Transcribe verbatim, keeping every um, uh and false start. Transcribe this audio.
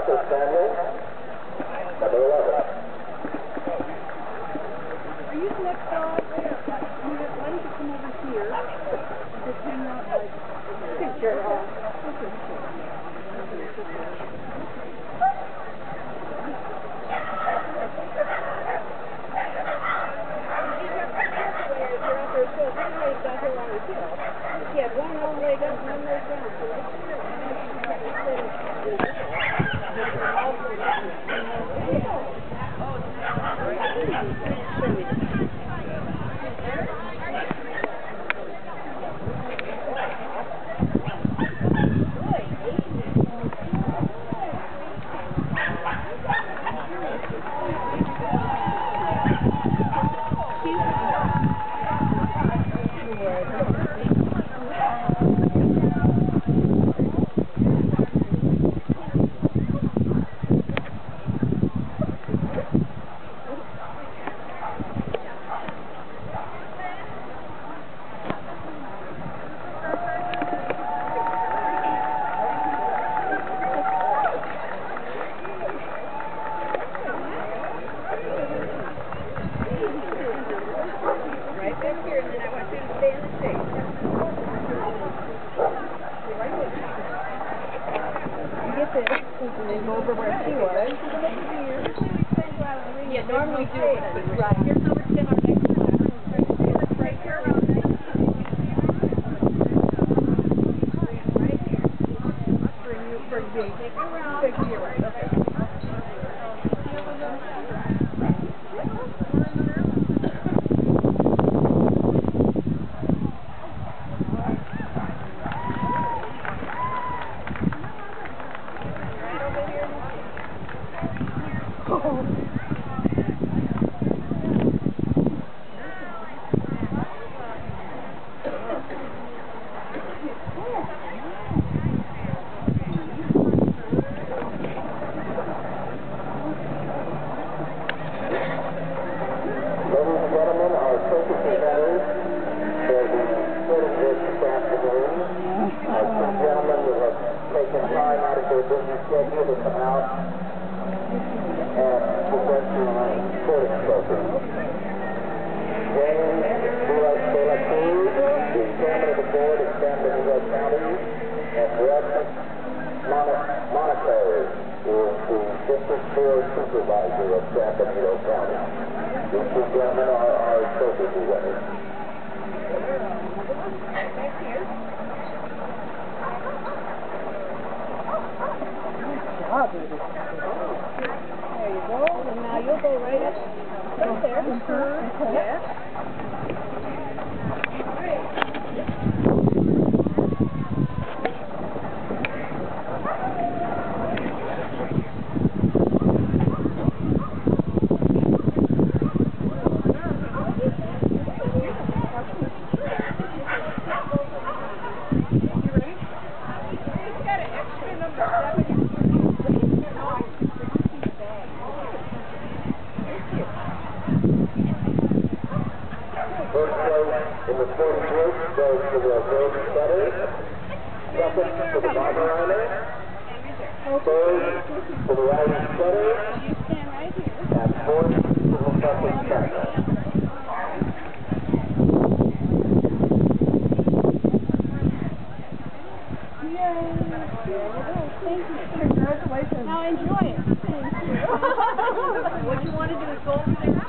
Hollister C A, number eleven. Are you the next dog? Why don't you come over here and just hang out like good girl. He had one long leg up and one leg down. And then go over where she was. Yeah, normally do it. Right. Here's number ten, our next class. Right here around there. Right here. Bring you, bring me. Take you around. Take you right. Okay. Supervisor of San Benito County. These two gentlemen are our trophy winners. There you go. And now you'll go right up right there. Mm-hmm. Yeah. First place in the sporting group goes to the Golden Setter. Second to the Bomberiner. Third to the Irish Setter. And fourth to the Sussex Setter. Congratulations. Now enjoy it. What you want to do is go over there.